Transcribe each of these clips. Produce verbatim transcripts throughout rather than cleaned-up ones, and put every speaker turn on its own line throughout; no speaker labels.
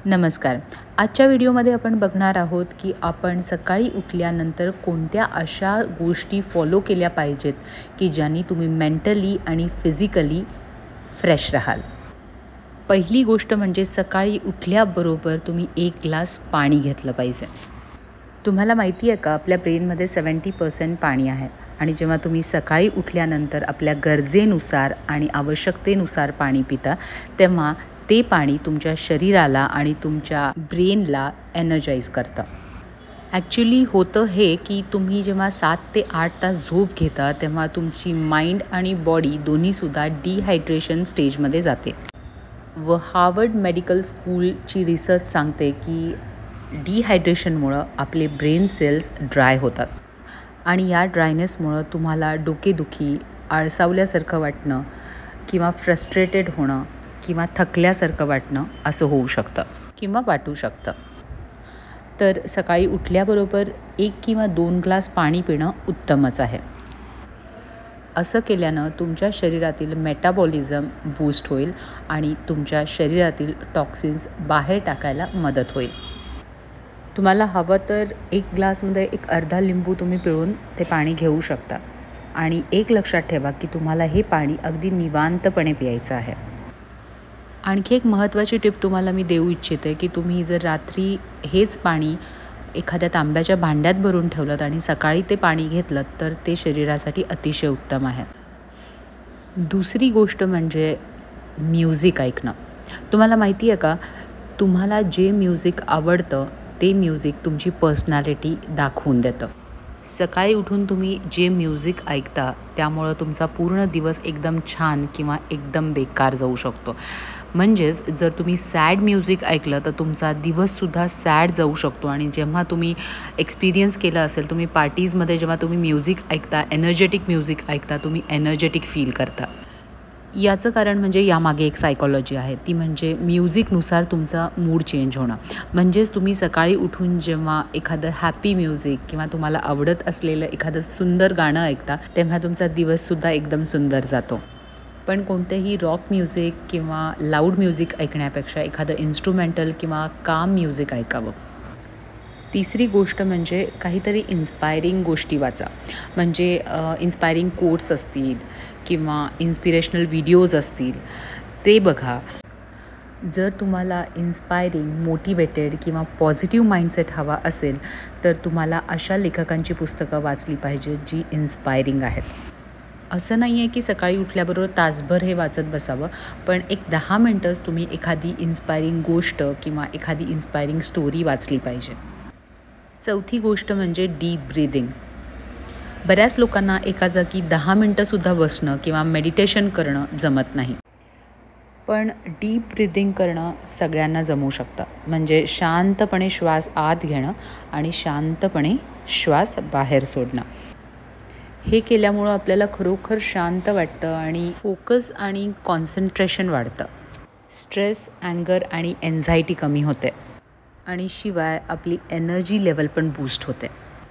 नमस्कार. आजच्या व्हिडिओमध्ये आपण बघणार आहोत की आपण सकाळी उठल्यानंतर कोणत्या अशा गोष्टी फॉलो केल्या पाहिजेत की ज्यांनी तुम्ही मेंटली आणि फिजिकली फ्रेश राहाल. पहिली गोष्ट म्हणजे सकाळी उठल्याबरोबर तुम्ही एक ग्लास पाणी घेतलं पाहिजे. तुम्हाला माहिती आहे का, आपल्या ब्रेनमध्ये सेवन्टी पर्सेंट पाणी आहे आणि जेव्हा तुम्ही सकाळी उठल्यानंतर आपल्या गरजेनुसार आणि आवश्यकतेनुसार पाणी पिता तेव्हा ते पाणी तुमच्या शरीराला आणि तुमच्या ब्रेनला एनर्जाइज करतं. ॲक्च्युली होतं हे की तुम्ही जेव्हा सात ते आठ तास झोप घेता तेव्हा तुमची माइंड आणि बॉडी दोन्हीसुद्धा डिहायड्रेशन स्टेजमध्ये जाते. व हार्वर्ड मेडिकल स्कूलची रिसर्च सांगते की डिहायड्रेशनमुळं आपले ब्रेन सेल्स ड्राय होतात आणि या ड्रायनेसमुळं तुम्हाला डोकेदुखी, आळसावल्यासारखं वाटणं किंवा फ्रस्ट्रेटेड होणं किंवा थकल्यासारखं वाटणं असं होऊ शकतं किंवा वाटू शकतं. तर सकाळी उठल्याबरोबर एक किंवा दोन ग्लास पाणी पिणं उत्तमच आहे. असं केल्यानं तुमच्या शरीरातील मेटाबॉलिझम बूस्ट होईल आणि तुमच्या शरीरातील टॉक्सिन्स बाहेर टाकायला मदत होईल. तुम्हाला हवं तर एक ग्लासमध्ये एक अर्धा लिंबू तुम्ही पिळून ते पाणी घेऊ शकता आणि एक लक्षात ठेवा की तुम्हाला हे पाणी अगदी निवांतपणे प्यायचं आहे. आणखी एक महत्त्वाची टिप तुम्हाला मी देऊ इच्छिते की तुम्ही जर रात्री हेच पाणी एखाद्या तांब्याच्या भांड्यात भरून ठेवलं आणि सकाळी ते पाणी घेतलं तर ते शरीरासाठी अतिशय उत्तम आहे. दुसरी गोष्ट म्हणजे म्युझिक ऐकणं. तुम्हाला माहिती आहे का, तुम्हाला जे म्युझिक आवडतं ते म्युझिक तुमची पर्सनॅलिटी दाखवून देतं. सकाळी उठून तुम्ही जे म्युझिक ऐकता त्यामुळं तुमचा पूर्ण दिवस एकदम छान किंवा एकदम बेकार जाऊ शकतो. म्हणजेच जर तुम्ही सॅड म्युझिक ऐकलं तर तुमचा दिवससुद्धा सॅड जाऊ शकतो आणि जेव्हा तुम्ही एक्सपिरियन्स केलं असेल, तुम्ही पार्टीजमध्ये जेव्हा तुम्ही म्युझिक ऐकता, एनर्जेटिक म्युझिक ऐकता, तुम्ही एनर्जेटिक फील करता. याचं कारण म्हणजे यामागे एक सायकॉलॉजी आहे, ती म्हणजे म्युझिकनुसार तुमचा मूड चेंज होणं. म्हणजेच तुम्ही सकाळी उठून जेव्हा एखादं हॅपी म्युझिक किंवा तुम्हाला आवडत असलेलं एखादं सुंदर गाणं ऐकता तेव्हा तुमचा दिवससुद्धा एकदम सुंदर जातो. पण कोणतेही रॉक म्युझिक किंवा लाऊड म्युझिक ऐकण्यापेक्षा एखादं इन्स्ट्रुमेंटल किंवा काम म्युझिक ऐकावं. तिसरी गोष्ट म्हणजे काहीतरी इन्स्पायरिंग गोष्टी वाचा. म्हणजे इन्स्पायरिंग कोट्स असतील किंवा इन्स्पिरेशनल व्हिडिओज असतील ते बघा. जर तुम्हाला इन्स्पायरिंग, मोटिवेटेड किंवा पॉझिटिव्ह माइंडसेट हवा असेल तर तुम्हाला अशा लेखकांची पुस्तकं वाचली पाहिजेत जी इन्स्पायरिंग आहेत. असं नाही आहे की सकाळी उठल्याबरोबर तासभर हे वाचत बसावं, पण एक दहा मिनटंच तुम्ही एखादी इन्स्पायरिंग गोष्ट किंवा एखादी इन्स्पायरिंग स्टोरी वाचली पाहिजे. चौथी गोष्ट म्हणजे डीप ब्रीदिंग. बऱ्याच लोकांना एका जागी दहा मिनटंसुद्धा बसणं किंवा मेडिटेशन करणं जमत नाही, पण डीप ब्रीदिंग करणं सगळ्यांना जमू शकतं. म्हणजे शांतपणे श्वास आत घेणं आणि शांतपणे श्वास बाहेर सोडणं. हे केल्यामुळं आपल्याला खरोखर शांत वाटतं आणि फोकस आणि कॉन्सन्ट्रेशन वाढतं. स्ट्रेस, अँगर आणि एन्झायटी कमी होते आणि शिवाय आपली एनर्जी लेवल पण बूस्ट होते.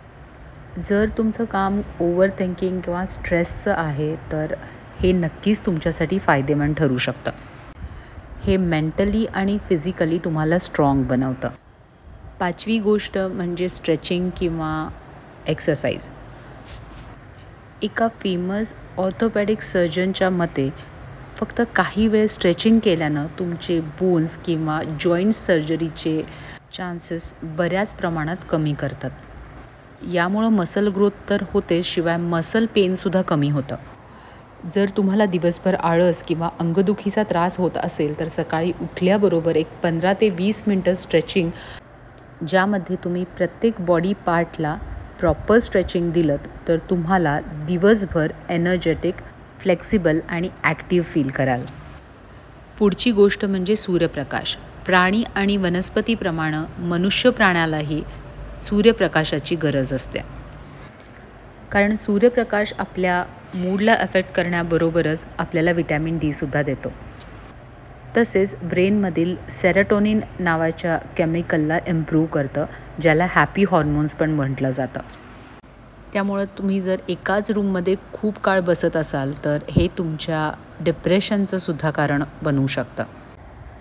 जर तुमचं काम ओव्हर थिंकिंग किंवा स्ट्रेसचं आहे तर हे नक्कीच तुमच्यासाठी फायदेमंद ठरू शकतं. हे मेंटली आणि फिजिकली तुम्हाला स्ट्रॉंग बनवतं. पाचवी गोष्ट म्हणजे स्ट्रेचिंग किंवा एक्सरसाइज. एका फेमस ऑर्थोपॅडिक सर्जनच्या मते फक्त काही वेळ स्ट्रेचिंग केल्यानं तुमचे बोन्स किंवा जॉईंट सर्जरीचे चान्सेस बऱ्याच प्रमाणात कमी करतात. यामुळं मसल ग्रोथ तर होते, शिवाय मसल पेनसुद्धा कमी होतं. जर तुम्हाला दिवसभर आळस किंवा अंगदुखीचा त्रास होत असेल तर सकाळी उठल्याबरोबर एक पंधरा ते वीस मिनटं स्ट्रेचिंग, ज्यामध्ये तुम्ही प्रत्येक बॉडी पार्टला प्रॉपर स्ट्रेचिंग दिलं तर तुम्हाला दिवसभर एनर्जेटिक, फ्लेक्सिबल आणि ॲक्टिव्ह फील कराल. पुढची गोष्ट म्हणजे सूर्यप्रकाश. प्राणी आणि वनस्पतीप्रमाणे मनुष्य प्राण्यालाही सूर्यप्रकाशाची गरज असते, कारण सूर्यप्रकाश आपल्या मूडला अफेक्ट करण्याबरोबरच आपल्याला विटॅमिन डीसुद्धा देतो. तसेच ब्रेनमधील सेरोटोनिन नावाच्या केमिकलला इम्प्रूव्ह करतं, ज्याला हॅपी हॉर्मोन्स पण म्हटलं जातं. त्यामुळं तुम्ही जर एकाच रूममध्ये खूप काळ बसत असाल तर हे तुमच्या डिप्रेशनचं सुद्धा कारण बनू शकतं.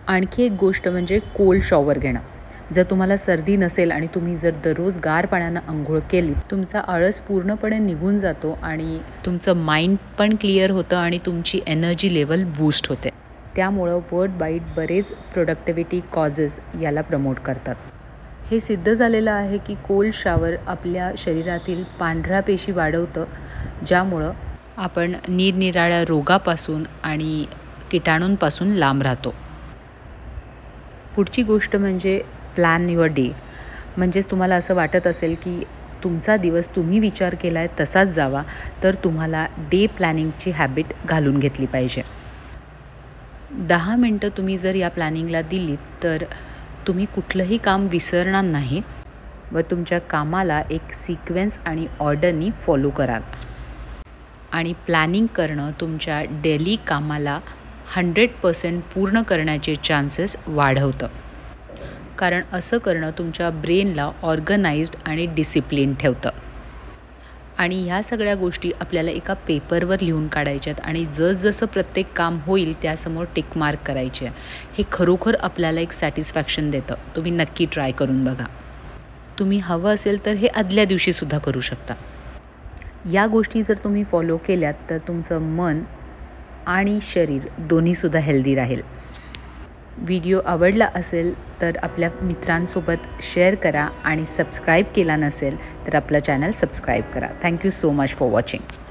आणखी एक गोष्ट म्हणजे कोल्ड शॉवर घेणं. जर तुम्हाला सर्दी नसेल आणि तुम्ही जर दररोज गार पाण्यानं अंघोळ केली, तुमचा आळस पूर्णपणे निघून जातो आणि तुमचं माइंड पण क्लिअर होतं आणि तुमची एनर्जी लेवल बूस्ट होते. त्यामुळं वर्ड बाईट बरेच प्रोडक्टिव्हिटी कॉजेस याला प्रमोट करतात. हे सिद्ध झालेलं आहे की कोल्ड शॉवर आपल्या शरीरातील पांढऱ्या पेशी वाढवतं, ज्यामुळं आपण निरनिराळ्या रोगापासून आणि किटाणूंपासून लांब राहतो. पुढची गोष्ट म्हणजे प्लॅन युअर डे. म्हणजेच तुम्हाला असं वाटत असेल की तुमचा दिवस तुम्ही विचार केला आहे तसाच जावा, तर तुम्हाला डे प्लॅनिंगची हॅबिट घालून घेतली पाहिजे. दहा मिनटं तुम्ही जर या प्लॅनिंगला दिलीत तर तुम्ही कुठलंही काम विसरणार नाही व तुमच्या कामाला एक सिक्वेन्स आणि ऑर्डरनी फॉलो कराल. आणि प्लॅनिंग करणं तुमच्या डेली कामाला हंड्रेड पर्सेंट पूर्ण करण्याचे चान्सेस वाढवतं. कारण असं करणं तुमच्या ब्रेनला ऑर्गनाइज्ड आणि डिसिप्लिन ठेवतं. आणि ह्या सगळ्या गोष्टी आपल्याला एका पेपरवर लिहून काढायच्यात आणि जसजसं प्रत्येक काम होईल त्यासमोर टिक मार्क करायचे. हे खरोखर आपल्याला एक सॅटिस्फॅक्शन देतं. तुम्ही नक्की ट्राय करून बघा. तुम्ही हवं असेल तर हे आदल्या दिवशीसुद्धा करू शकता. या गोष्टी जर तुम्ही फॉलो केल्यात तर तुमचं मन आणि शरीर दोन्हीसुद्धा हेल्दी राहील. व्हिडिओ आवडला असेल तर आपल्या मित्रांसोबत शेअर करा आणि सबस्क्राईब केला नसेल तर आपलं चॅनल सबस्क्राईब करा. Thank you so much for watching.